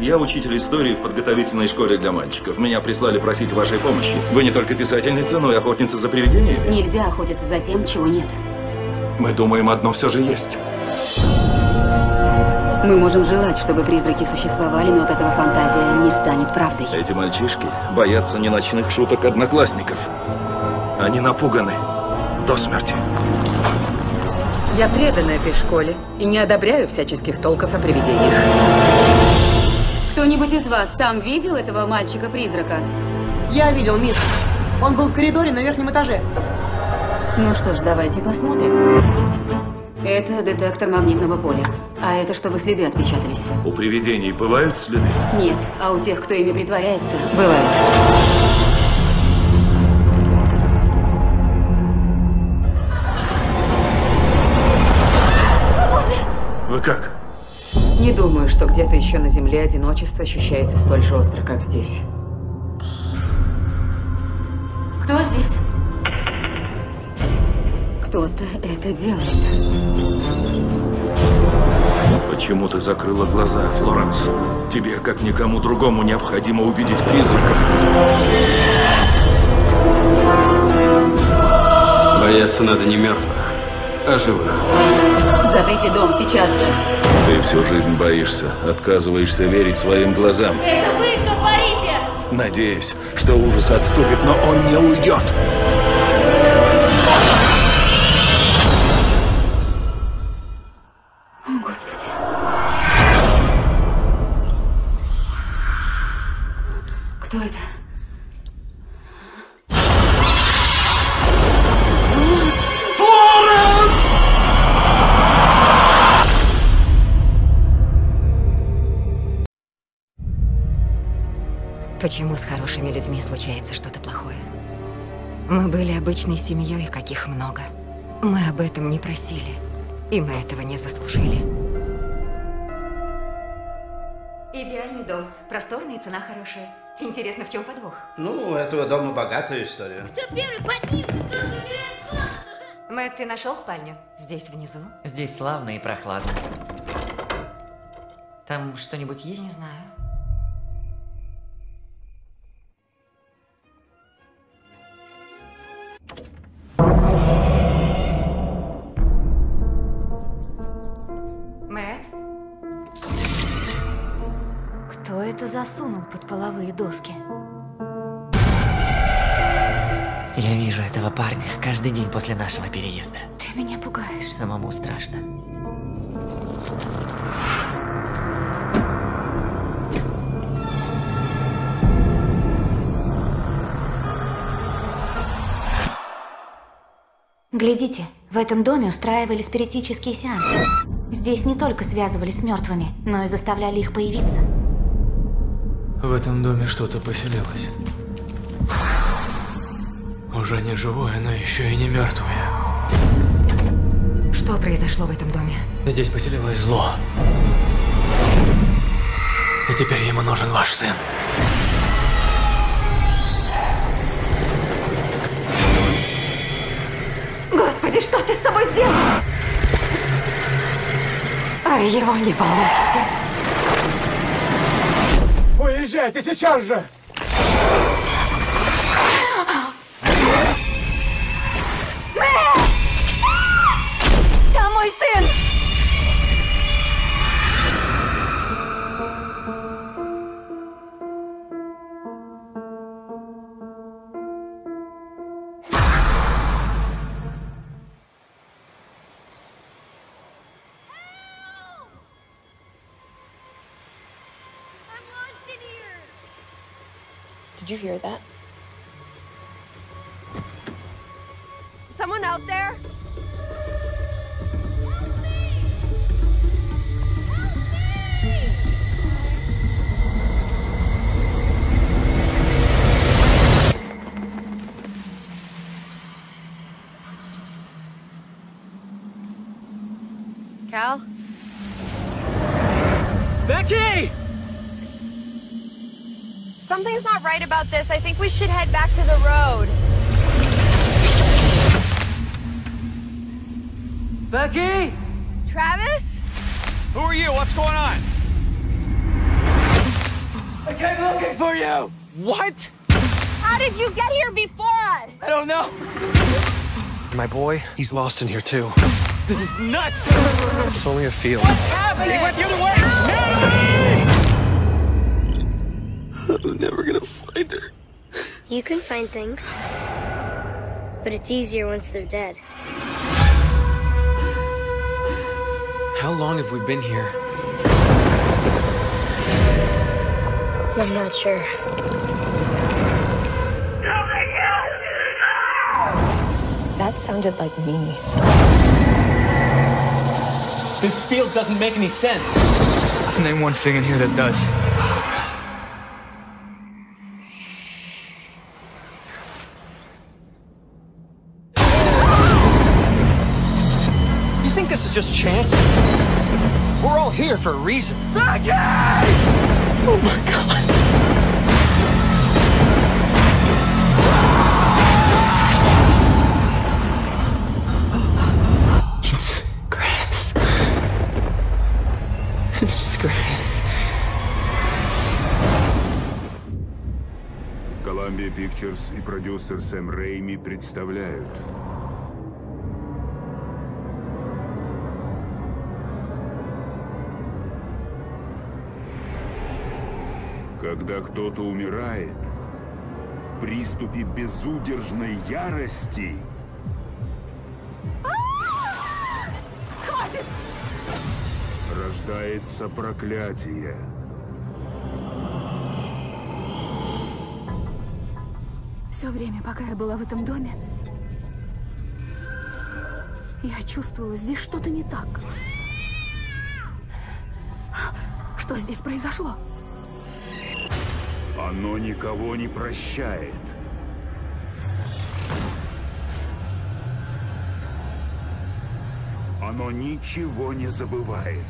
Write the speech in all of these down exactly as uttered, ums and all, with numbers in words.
Я учитель истории в подготовительной школе для мальчиков. Меня прислали просить вашей помощи. Вы не только писательница, но и охотница за привидениями. Нельзя охотиться за тем, чего нет. Мы думаем, одно все же есть. Мы можем желать, чтобы призраки существовали, но от этого фантазия не станет правдой. Эти мальчишки боятся не ночных шуток одноклассников. Они напуганы до смерти. Я предана этой школе и не одобряю всяческих толков о привидениях. Кто-нибудь из вас сам видел этого мальчика-призрака? Я видел, мисс. Он был в коридоре на верхнем этаже. Ну что ж, давайте посмотрим. Это детектор магнитного поля. А это чтобы следы отпечатались. У привидений бывают следы? Нет, а у тех, кто ими притворяется, бывает. Вы как? Не думаю, что где-то еще на Земле одиночество ощущается столь же остро, как здесь. Кто здесь? Кто-то это делает. Почему ты закрыла глаза, Флоренс? Тебе, как никому другому, необходимо увидеть призраков. Бояться надо не мертвых, а живых. Заприте дом сейчас же. Ты всю жизнь боишься, отказываешься верить своим глазам. Это вы что творите? Надеюсь, что ужас отступит, но он не уйдет. О, Господи. Кто это? Почему с хорошими людьми случается что-то плохое? Мы были обычной семьей, каких много. Мы об этом не просили, и мы этого не заслужили. Идеальный дом, просторный и цена хорошая. Интересно, в чем подвох? Ну, у этого дома богатая история. Кто первый поднимется, тот выбирает славу. Мэтт, ты нашел спальню? Здесь внизу? Здесь славно и прохладно. Там что-нибудь есть? Не знаю. Мэтт? Кто это засунул под половые доски? Я вижу этого парня каждый день после нашего переезда. Ты меня пугаешь. Самому страшно. Глядите, в этом доме устраивали спиритические сеансы. Здесь не только связывались с мертвыми, но и заставляли их появиться. В этом доме что-то поселилось. Уже не живое, но еще и не мертвое. Что произошло в этом доме? Здесь поселилось зло. И теперь ему нужен ваш сын. Господи, что ты с собой сделал? А его не получите. Уезжайте сейчас же! Там мой сын! Did you hear that? Someone out there? Cal? Becky! Something's not right about this. I think we should head back to the road. Becky? Travis? Who are you? What's going on? looking for you! What? How did you get here before us? I don't know. My boy, he's lost in here too. This is nuts! It's only a field. What's happening? He went the other way! No! I'm never gonna find her. You can find things, but it's easier once they're dead. How long have we been here? I'm not sure. That sounded like me. This field doesn't make any sense. Name one thing in here that does. You think this is just chance? We're all here for a reason. Maggie! Oh my God. It's just grass. Columbia Pictures и продюсер Сэм Рэйми представляют. Когда кто-то умирает в приступе безудержной ярости, Хватит! рождается проклятие. Все время, пока я была в этом доме, я чувствовала, здесь что-то не так. Что здесь произошло? Оно никого не прощает. Оно ничего не забывает.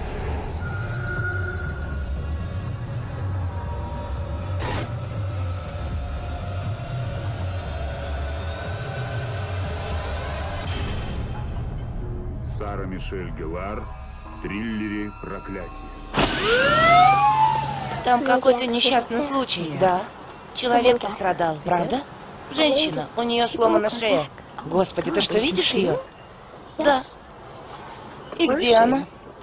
Сара Мишель Геллар в триллере «Проклятие». Там какой-то несчастный случай, да? Человек пострадал, правда? Женщина, у нее сломана шея. Господи, ты что, видишь ее? Да. И где она?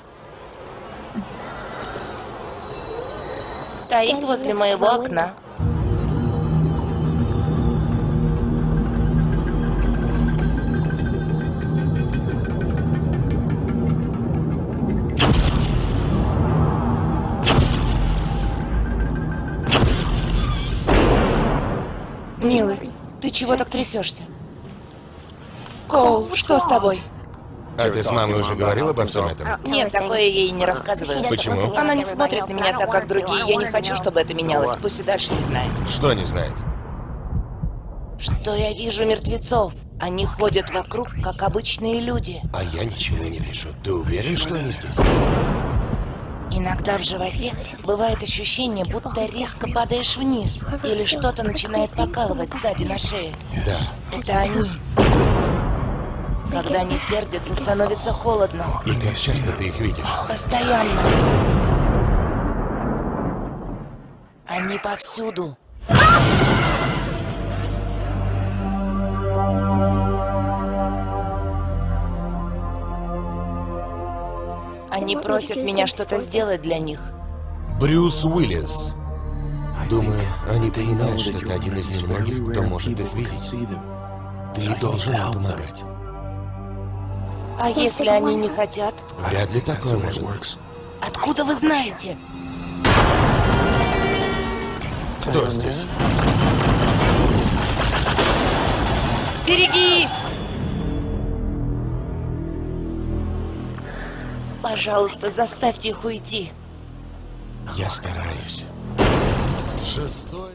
Стоит возле моего окна. Милый, ты чего так трясешься? Коул, что с тобой? А ты с мамой уже говорил обо всем этом? Нет, такое я ей не рассказываю. Почему? Она не смотрит на меня так, как другие. Я не хочу, чтобы это менялось. Пусть и дальше не знает. Что не знает? Что я вижу мертвецов. Они ходят вокруг, как обычные люди. А я ничего не вижу. Ты уверен, что они здесь? Иногда в животе бывает ощущение, будто резко падаешь вниз. Или что-то начинает покалывать сзади на шее. Да. Это они. Когда они сердятся, становится холодно. И как часто ты их видишь? Постоянно. Они повсюду. Они просят меня что-то сделать для них. Брюс Уиллис. Думаю, они понимают, что ты один из немногих, кто может их видеть. Ты должен им помогать. А если они не хотят? Вряд ли такое может быть. Откуда вы знаете? Кто здесь? Берегись! Пожалуйста, заставьте их уйти. Я стараюсь. Шестой.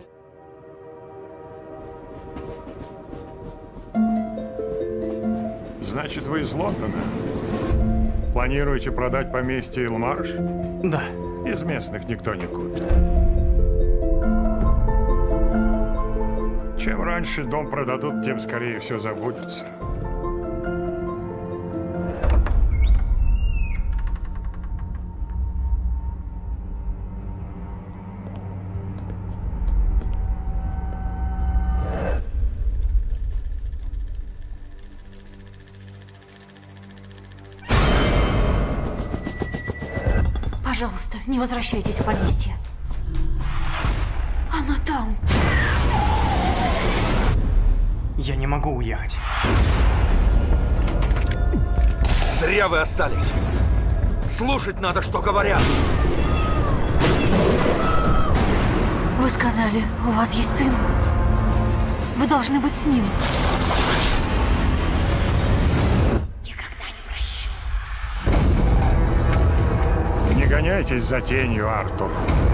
Значит, вы из Лондона? Планируете продать поместье Илмарш? Да. Из местных никто не купит. Чем раньше дом продадут, тем скорее все забудется. Пожалуйста, не возвращайтесь в поместье. Она там. Я не могу уехать. Зря вы остались. Слушать надо, что говорят. Вы сказали, у вас есть сын. Вы должны быть с ним. Никогда не прощу. Не гоняйтесь за тенью, Артур.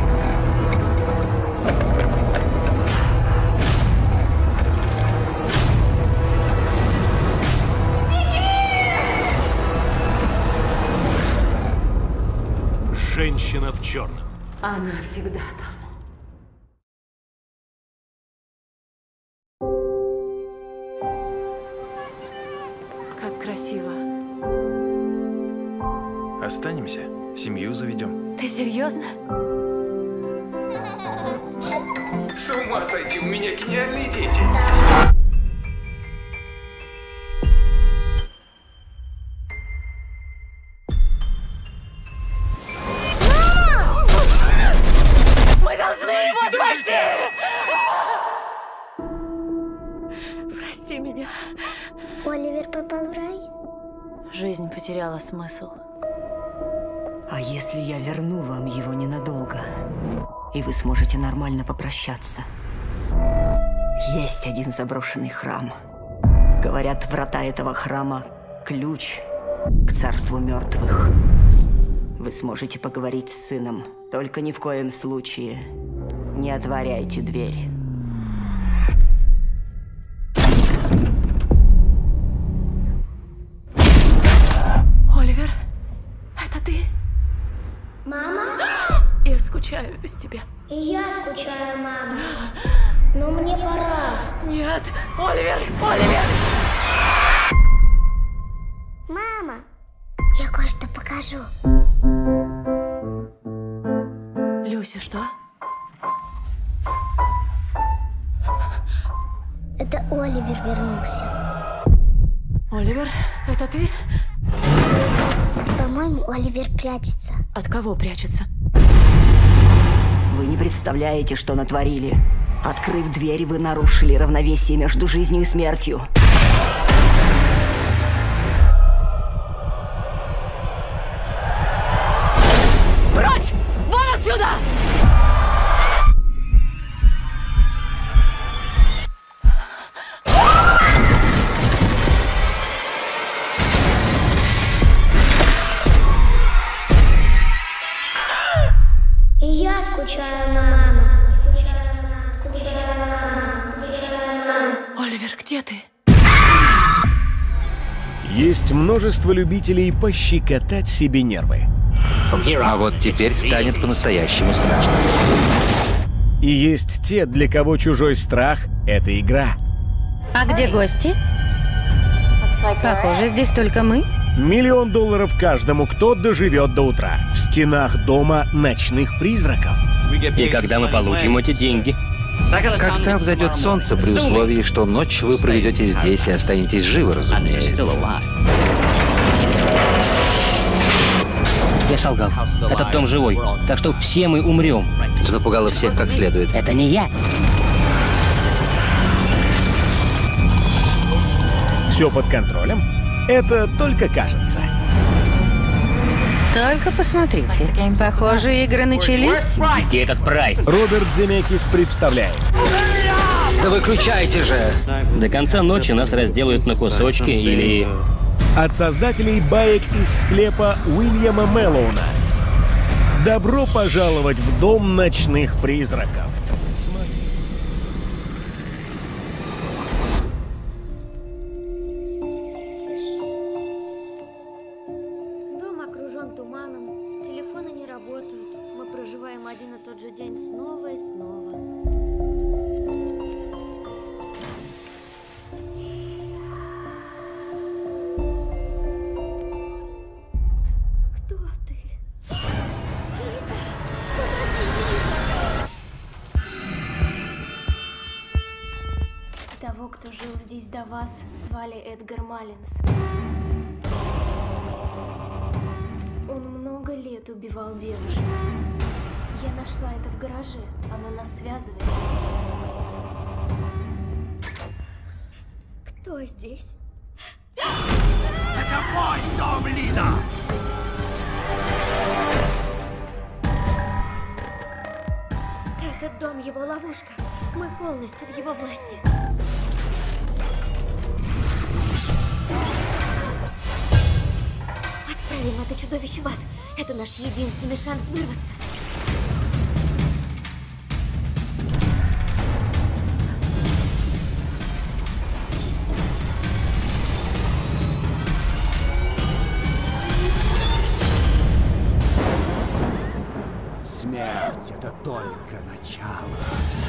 Женщина в черном. Она всегда там. Как красиво. Останемся, семью заведем. Ты серьезно? С ума сойти, у меня гениальные дети. Мы должны его спасти! Прости меня. Оливер попал в рай? Жизнь потеряла смысл. А если я верну вам его ненадолго, и вы сможете нормально попрощаться? Есть один заброшенный храм. Говорят, врата этого храма – ключ к царству мертвых. Вы сможете поговорить с сыном, только ни в коем случае не отворяйте дверь. Оливер, это ты? Мама? Я скучаю без тебя. И я скучаю, мама. Но мне пора. Нет, Оливер, Оливер! Мама, я кое-что покажу. Люся, что? Это Оливер вернулся. Оливер, это ты? По-моему, Оливер прячется. От кого прячется? Вы не представляете, что натворили. Открыв дверь, вы нарушили равновесие между жизнью и смертью. Прочь! Вон отсюда! И я скучаю, мама. Скучаю, мама. Скучаю, мама. Оливер, где ты? Есть множество любителей пощекотать себе нервы. А вот теперь станет по-настоящему страшно. И есть те, для кого чужой страх — это игра. А где гости? Похоже, здесь только мы. Миллион долларов каждому, кто доживет до утра. В стенах дома ночных призраков. И когда мы получим эти деньги? Когда взойдет солнце, при условии, что ночь вы проведете здесь и останетесь живы, разумеется. Я солгал. Этот дом живой, так что все мы умрем. Ты напугала всех как следует. Это не я. Все под контролем? Это только кажется. Только посмотрите. Похоже, игры начались. Где этот прайс? Роберт Земекис представляет. Да выключайте же! До конца ночи нас разделают на кусочки или... От создателей баек из склепа Уильяма Мэллоуна. Добро пожаловать в дом ночных призраков. Дом окружен туманом, телефоны не работают. Мы проживаем один и тот же день снова и снова. Кто ты? Лиза! Помоги, Лиза! Того, кто жил здесь до вас, звали Эдгар Маллинс. Он много лет убивал девушек. Я нашла это в гараже. Оно нас связывает. Кто здесь? Это мой дом, Лина! Этот дом его ловушка. Мы полностью в его власти. Отправим это чудовище в ад. Это наш единственный шанс вырваться. Смерть — это только начало.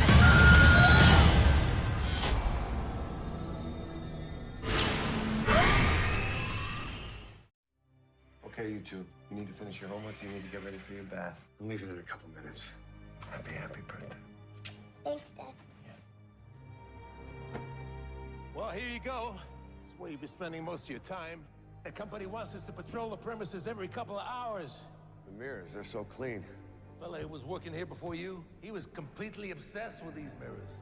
Okay, you two. You need to finish your homework. You need to get ready for your bath. I'm leaving in a couple minutes. Happy, happy birthday. Thanks, Dad. Well, here you go. That's where you'll be spending most of your time. The company wants us to patrol the premises every couple of hours. The mirrors, they're so clean. The fella who was working here before you, he was completely obsessed with these mirrors.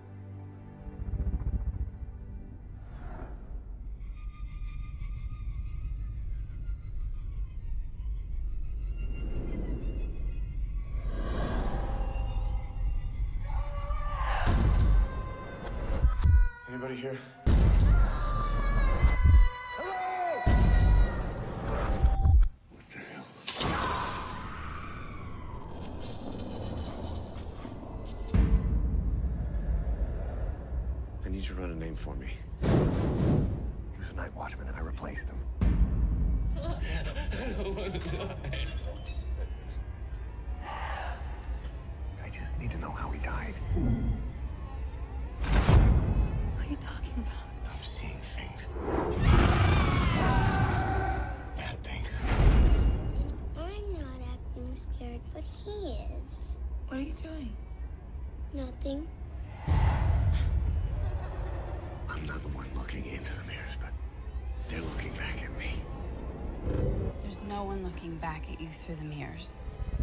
Anybody here? What the hell? I need you to run a name for me. He was a night watchman and I replaced him. I don't want to die. I just need to know how he died. What are you talking about? I'm seeing things. Bad things. I'm not acting scared, but he is. What are you doing? Nothing. I'm not the one looking into the mirrors, but they're looking back at me. There's no one looking back at you through the mirrors.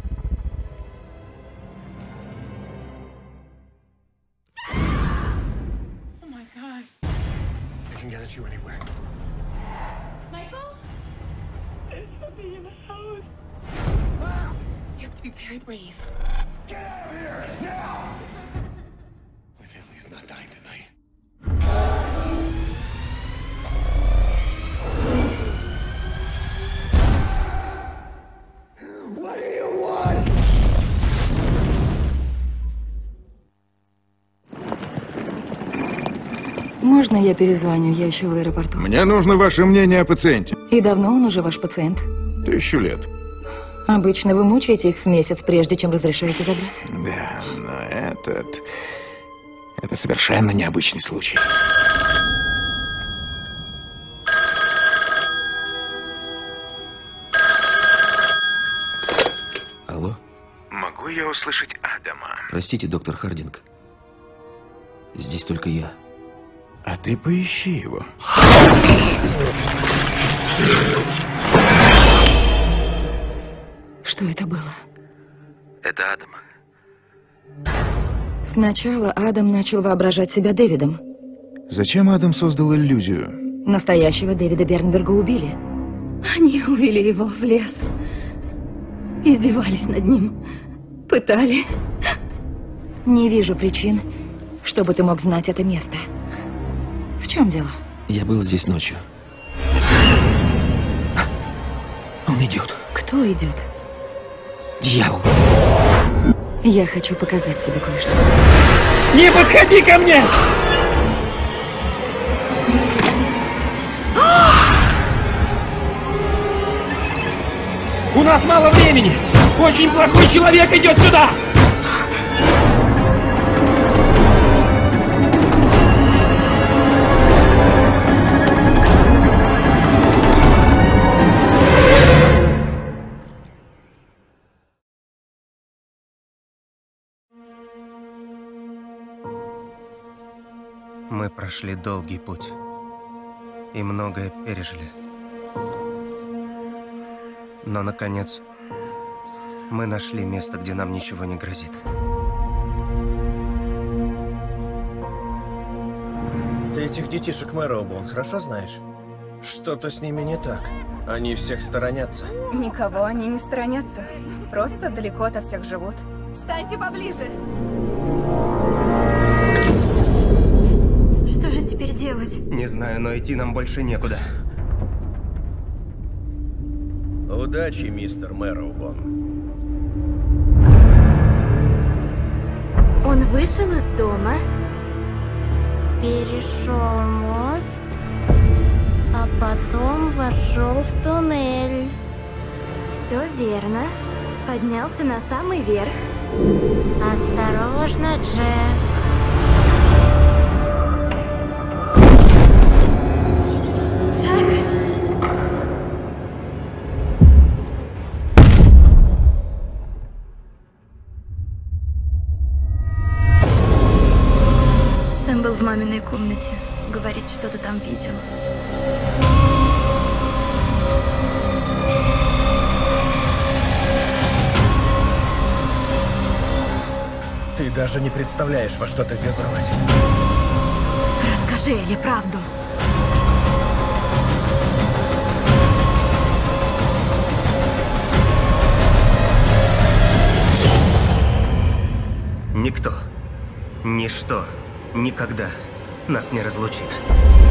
Oh my God. They can get at you anywhere. Michael? There's something in the house. You have to be very brave. Get out of here now! My family's not dying tonight. What do you want? Можно я перезвоню? Я еще в аэропорту. Мне нужно ваше мнение о пациенте. И давно он уже ваш пациент? Тысячу лет. Обычно вы мучаете их с месяц, прежде чем разрешаете забрать. Да, но этот... Это совершенно необычный случай. Алло? Могу я услышать Адама? Простите, доктор Хардинг. Здесь только я. А ты поищи его. Что это было? Это Адам. Сначала Адам начал воображать себя Дэвидом. Зачем Адам создал иллюзию? Настоящего Дэвида Бернберга убили. Они увели его в лес. Издевались над ним. Пытали. Не вижу причин, чтобы ты мог знать это место. В чем дело? Я был здесь ночью. Он идет. Кто идет? Дьявол. Я хочу показать тебе кое-что. Не подходи ко мне! У нас мало времени! Очень плохой человек идет сюда! Мы прошли долгий путь и многое пережили. Но, наконец, Мы нашли место, где нам ничего не грозит. Ты этих детишек Мэрроубоун хорошо знаешь? Что-то с ними не так. Они всех сторонятся. Никого они не сторонятся. Просто далеко ото всех живут. Встаньте поближе! Что же теперь делать? Не знаю, но идти нам больше некуда. Удачи, мистер Мэрроубоун. Он вышел из дома, перешел мост, а потом вошел в туннель. Все верно. Поднялся на самый верх. Осторожно, Джек. Джек! Сэм был в маминой комнате. Говорит, что-то там видел. Ты даже не представляешь, во что ты ввязалась. Расскажи Элли правду. Никто, ничто, никогда нас не разлучит.